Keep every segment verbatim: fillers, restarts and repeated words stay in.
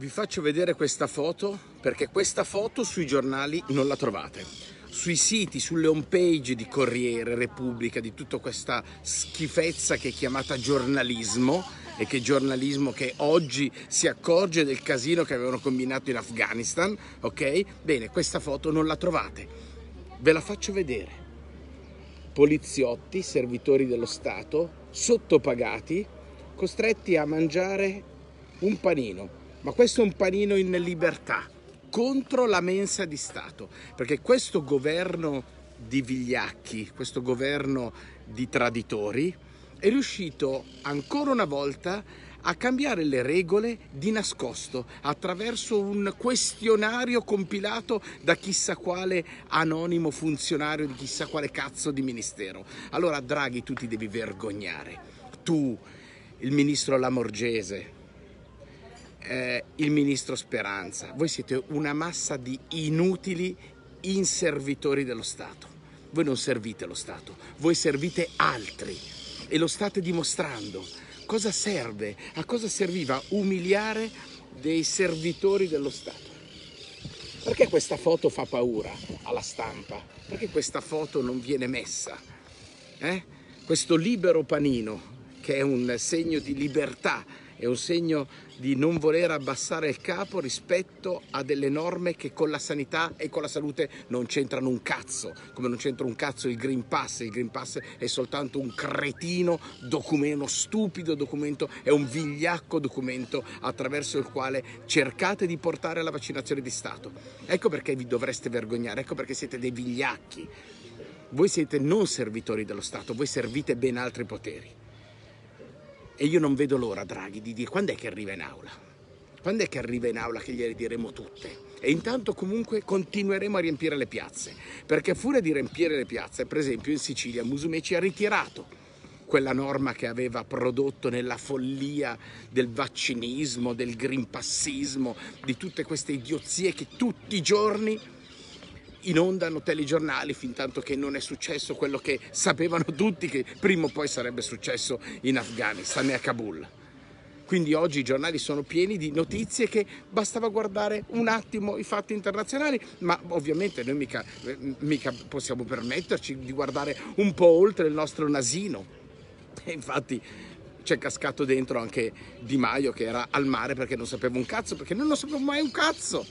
Vi faccio vedere questa foto perché questa foto sui giornali non la trovate. Sui siti, sulle home page di Corriere, Repubblica, di tutta questa schifezza che è chiamata giornalismo e che giornalismo che oggi si accorge del casino che avevano combinato in Afghanistan, ok? Bene, questa foto non la trovate. Ve la faccio vedere. Poliziotti, servitori dello Stato, sottopagati, costretti a mangiare un panino. Ma questo è un panino in libertà, contro la mensa di Stato, perché questo governo di vigliacchi, questo governo di traditori, è riuscito ancora una volta a cambiare le regole di nascosto attraverso un questionario compilato da chissà quale anonimo funzionario di chissà quale cazzo di ministero. Allora Draghi, tu ti devi vergognare, tu, il ministro Lamorgese, Eh, il ministro Speranza, voi siete una massa di inutili inservitori dello Stato. Voi non servite lo Stato, voi servite altri e lo state dimostrando. Cosa serve? A cosa serviva umiliare dei servitori dello Stato? Perché questa foto fa paura alla stampa? Perché questa foto non viene messa? Eh? Questo libero panino, che è un segno di libertà, è un segno di non voler abbassare il capo rispetto a delle norme che con la sanità e con la salute non c'entrano un cazzo, come non c'entra un cazzo il Green Pass. Il Green Pass è soltanto un cretino documento, stupido documento, è un vigliacco documento attraverso il quale cercate di portare la vaccinazione di Stato. Ecco perché vi dovreste vergognare, ecco perché siete dei vigliacchi. Voi siete non servitori dello Stato, voi servite ben altri poteri. E io non vedo l'ora, Draghi, di dire quando è che arriva in aula? Quando è che arriva in aula che gliele diremo tutte? E intanto comunque continueremo a riempire le piazze, perché a furia di riempire le piazze, per esempio in Sicilia Musumeci ha ritirato quella norma che aveva prodotto nella follia del vaccinismo, del green passismo, di tutte queste idiozie che tutti i giorni inondano telegiornali, fin tanto che non è successo quello che sapevano tutti che prima o poi sarebbe successo in Afghanistan e a Kabul. Quindi oggi i giornali sono pieni di notizie che bastava guardare un attimo i fatti internazionali, ma ovviamente noi mica, mica possiamo permetterci di guardare un po' oltre il nostro nasino. E infatti c'è cascato dentro anche Di Maio, che era al mare perché non sapeva un cazzo, perché noi non sapevamo mai un cazzo.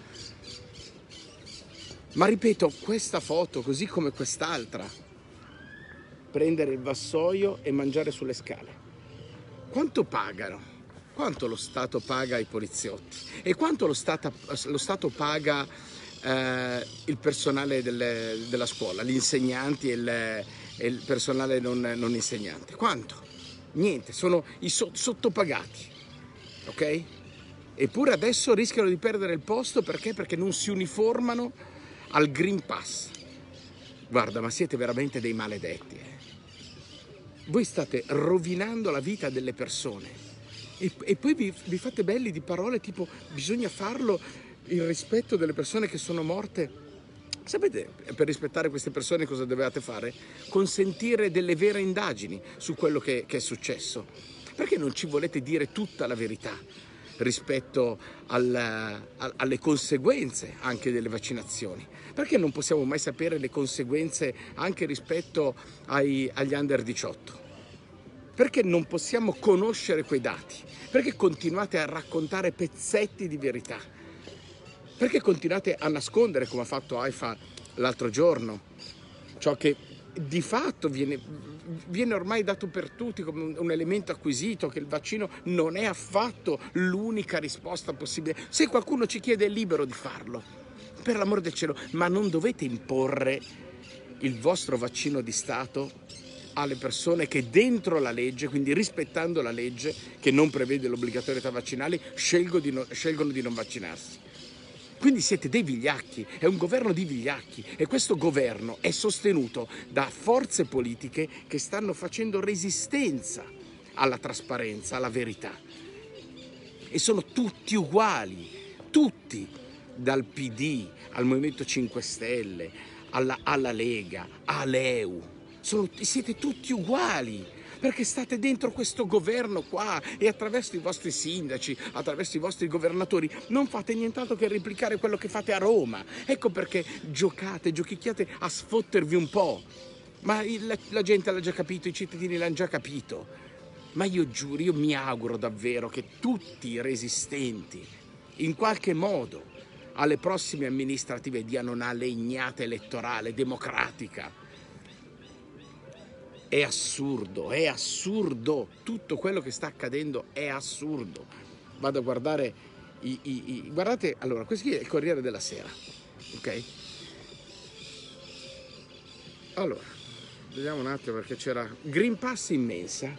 Ma ripeto, questa foto, così come quest'altra, prendere il vassoio e mangiare sulle scale. Quanto pagano? Quanto lo Stato paga ai poliziotti? E quanto lo Stato, lo Stato paga eh, il personale delle, della scuola, gli insegnanti e il, e il personale non, non insegnante? Quanto? Niente, sono i so, sottopagati, ok? Eppure adesso rischiano di perdere il posto perché? Perché non si uniformano al Green Pass. Guarda, ma siete veramente dei maledetti. Eh? Voi state rovinando la vita delle persone e, e poi vi, vi fate belli di parole tipo bisogna farlo in rispetto delle persone che sono morte. Sapete, per rispettare queste persone cosa dovevate fare? Consentire delle vere indagini su quello che, che è successo. Perché non ci volete dire tutta la verità rispetto al, a, alle conseguenze anche delle vaccinazioni? Perché non possiamo mai sapere le conseguenze anche rispetto ai, agli under diciotto? Perché non possiamo conoscere quei dati? Perché continuate a raccontare pezzetti di verità? Perché continuate a nascondere, come ha fatto AIFA l'altro giorno, ciò che di fatto viene, viene ormai dato per tutti come un, un elemento acquisito, che il vaccino non è affatto l'unica risposta possibile. Se qualcuno ci chiede è libero di farlo, per l'amor del cielo, ma non dovete imporre il vostro vaccino di Stato alle persone che dentro la legge, quindi rispettando la legge che non prevede l'obbligatorietà vaccinale, scelgono di non, scelgono di non vaccinarsi. Quindi siete dei vigliacchi, è un governo di vigliacchi e questo governo è sostenuto da forze politiche che stanno facendo resistenza alla trasparenza, alla verità. E sono tutti uguali, tutti, dal P D al Movimento cinque Stelle, alla, alla Lega, all'E U. Sono, siete tutti uguali. perché state dentro questo governo qua e attraverso i vostri sindaci, attraverso i vostri governatori, non fate nient'altro che replicare quello che fate a Roma. Ecco perché giocate, giochicchiate a sfottervi un po'. Ma la, la gente l'ha già capito, i cittadini l'hanno già capito. Ma io giuro, io mi auguro davvero che tutti i resistenti, in qualche modo, alle prossime amministrative diano una legnata elettorale democratica. È assurdo, è assurdo, tutto quello che sta accadendo è assurdo. Vado a guardare i, i, i guardate, allora, questo qui è il Corriere della Sera, ok? Allora, vediamo un attimo perché c'era Green Pass immensa,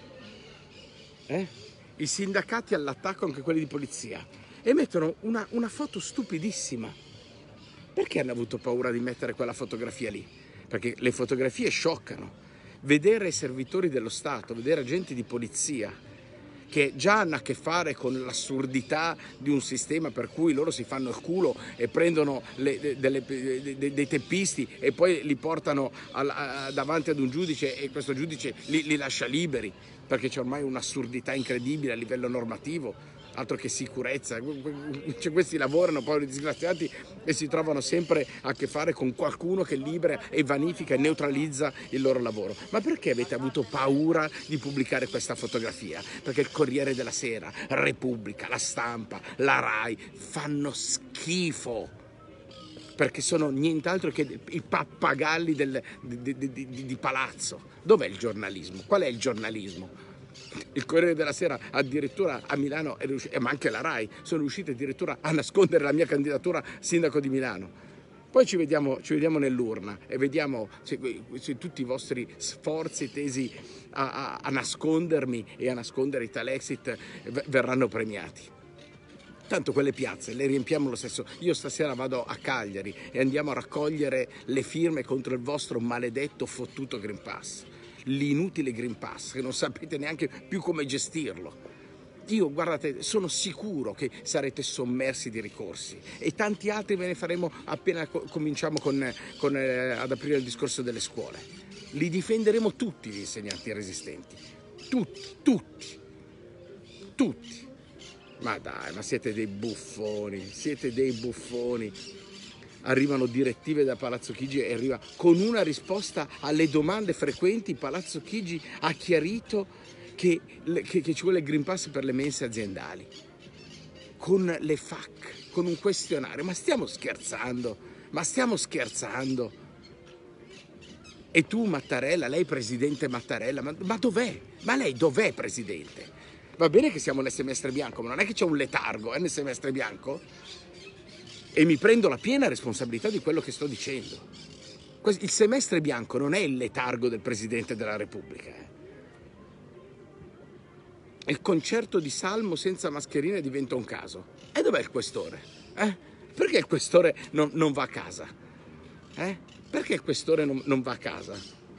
eh? I sindacati all'attacco, anche quelli di polizia, e mettono una, una foto stupidissima. Perché hanno avuto paura di mettere quella fotografia lì? Perché le fotografie scioccano. Vedere i servitori dello Stato, vedere agenti di polizia che già hanno a che fare con l'assurdità di un sistema per cui loro si fanno il culo e prendono le, delle, dei, dei teppisti e poi li portano al, a, davanti ad un giudice e questo giudice li, li lascia liberi, perché c'è ormai un'assurdità incredibile a livello normativo. Altro che sicurezza, cioè, questi lavorano, poveri disgraziati, e si trovano sempre a che fare con qualcuno che libera e vanifica e neutralizza il loro lavoro. Ma perché avete avuto paura di pubblicare questa fotografia? Perché il Corriere della Sera, Repubblica, La Stampa, la Rai fanno schifo, perché sono nient'altro che i pappagalli del, di, di, di, di palazzo. Dov'è il giornalismo? Qual è il giornalismo? Il Corriere della Sera addirittura a Milano, è riuscito, ma anche la Rai, sono riusciti addirittura a nascondere la mia candidatura sindaco di Milano. Poi ci vediamo, ci vediamo nell'urna e vediamo se, se tutti i vostri sforzi tesi a, a, a nascondermi e a nascondere i Talexit verranno premiati. Tanto quelle piazze le riempiamo lo stesso. Io stasera vado a Cagliari e andiamo a raccogliere le firme contro il vostro maledetto fottuto Green Pass. L'inutile Green Pass, che non sapete neanche più come gestirlo. Io, guardate, sono sicuro che sarete sommersi di ricorsi e tanti altri ve ne faremo appena co- cominciamo con, con, eh, ad aprire il discorso delle scuole. Li difenderemo tutti gli insegnanti resistenti. Tutti, tutti, tutti. Ma dai, ma siete dei buffoni, siete dei buffoni. Arrivano direttive da Palazzo Chigi e arriva con una risposta alle domande frequenti. Palazzo Chigi ha chiarito che, che, che ci vuole il Green Pass per le mense aziendali, con le F A Q, con un questionario. Ma stiamo scherzando? Ma stiamo scherzando? E tu, Mattarella, lei presidente Mattarella, ma, ma dov'è? Ma lei dov'è, presidente? Va bene che siamo nel semestre bianco, ma non è che c'è un letargo, è nel semestre bianco? E mi prendo la piena responsabilità di quello che sto dicendo. Il semestre bianco non è il letargo del Presidente della Repubblica. Il concerto di Salmo senza mascherine diventa un caso. E dov'è il questore? Eh? Perché il questore non, non va a casa? Eh? Perché il questore non, non va a casa?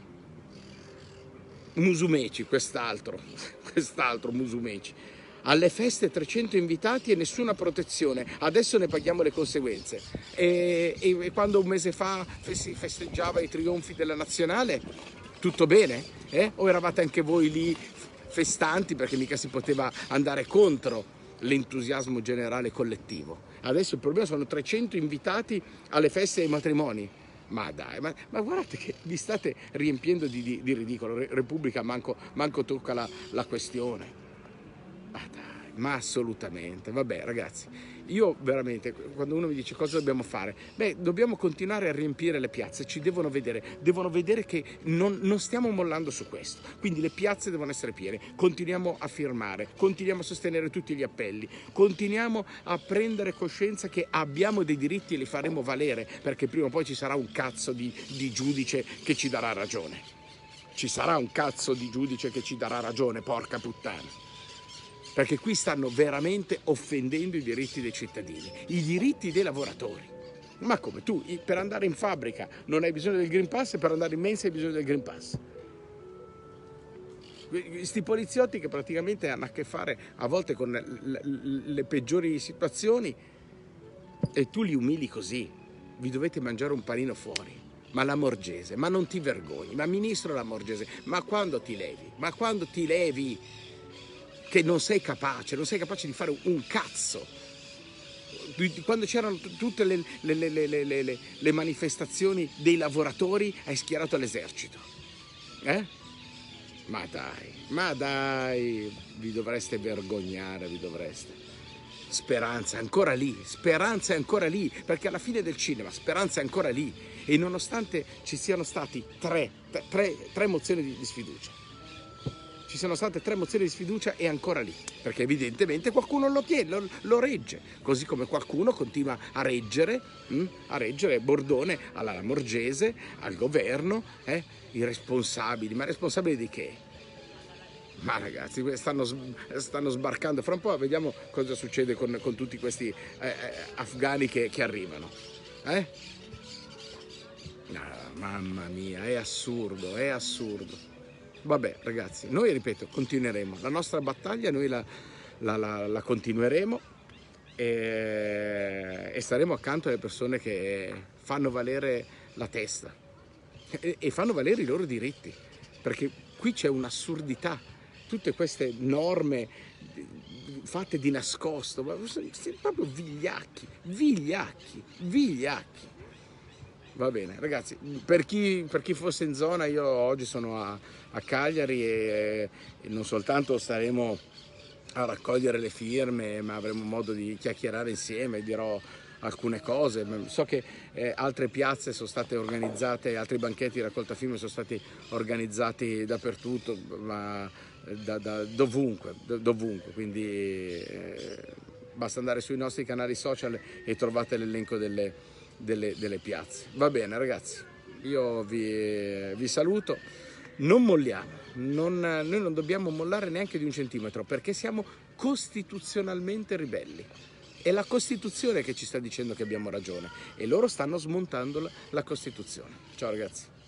Musumeci, quest'altro, quest'altro Musumeci. Alle feste trecento invitati e nessuna protezione, adesso ne paghiamo le conseguenze. E, e, e quando un mese fa si festeggiava i trionfi della nazionale, tutto bene? Eh? O eravate anche voi lì festanti perché mica si poteva andare contro l'entusiasmo generale collettivo? Adesso il problema sono trecento invitati alle feste e ai matrimoni. Ma dai, ma, ma guardate che vi state riempiendo di, di, di ridicolo. Repubblica manco, manco tocca la, la questione. Ma dai, ma assolutamente. Vabbè, ragazzi, io veramente, quando uno mi dice cosa dobbiamo fare, beh, dobbiamo continuare a riempire le piazze, ci devono vedere, devono vedere che non, non stiamo mollando su questo. Quindi le piazze devono essere piene, continuiamo a firmare, continuiamo a sostenere tutti gli appelli, continuiamo a prendere coscienza che abbiamo dei diritti e li faremo valere, perché prima o poi ci sarà un cazzo di, di giudice che ci darà ragione. Ci sarà un cazzo di giudice che ci darà ragione, porca puttana. Perché qui stanno veramente offendendo i diritti dei cittadini, i diritti dei lavoratori. Ma come, tu per andare in fabbrica non hai bisogno del Green Pass e per andare in mensa hai bisogno del Green Pass? Questi poliziotti che praticamente hanno a che fare a volte con le, le, le peggiori situazioni e tu li umili così, vi dovete mangiare un panino fuori. Ma Lamorgese, ma non ti vergogni, ma ministro Lamorgese, ma quando ti levi? Ma quando ti levi che non sei capace, non sei capace di fare un cazzo? Quando c'erano tutte le, le, le, le, le, le manifestazioni dei lavoratori, hai schierato l'esercito. Eh? Ma dai, ma dai, vi dovreste vergognare, vi dovreste. Speranza è ancora lì, Speranza è ancora lì, perché alla fine del cinema Speranza è ancora lì, e nonostante ci siano stati tre, tre, tre mozioni di, di sfiducia, ci sono state tre mozioni di sfiducia, è ancora lì, perché evidentemente qualcuno lo tiene, lo, lo regge, così come qualcuno continua a reggere, hm, a reggere Bordone alla Lamorgese, al governo, eh, i responsabili, ma responsabili di che? Ma ragazzi, stanno, stanno sbarcando, fra un po' vediamo cosa succede con, con tutti questi eh, eh, afghani che, che arrivano. Eh? Ah, mamma mia, è assurdo, è assurdo. Vabbè ragazzi, noi ripeto, continueremo, la nostra battaglia noi la, la, la, la continueremo e, e staremo accanto alle persone che fanno valere la testa e, e fanno valere i loro diritti, perché qui c'è un'assurdità. Tutte queste norme fatte di nascosto, ma siete proprio vigliacchi, vigliacchi, vigliacchi. Va bene, ragazzi, per chi, per chi fosse in zona, io oggi sono a, a Cagliari e, e non soltanto staremo a raccogliere le firme, ma avremo modo di chiacchierare insieme, dirò alcune cose. So che eh, altre piazze sono state organizzate, altri banchetti di raccolta firme sono stati organizzati dappertutto, ma da, da dovunque, dovunque, quindi eh, basta andare sui nostri canali social e trovate l'elenco delle, delle, delle piazze. Va bene ragazzi, io vi, vi saluto, non molliamo, non, noi non dobbiamo mollare neanche di un centimetro, perché siamo costituzionalmente ribelli. È la Costituzione che ci sta dicendo che abbiamo ragione e loro stanno smontando la Costituzione. Ciao ragazzi.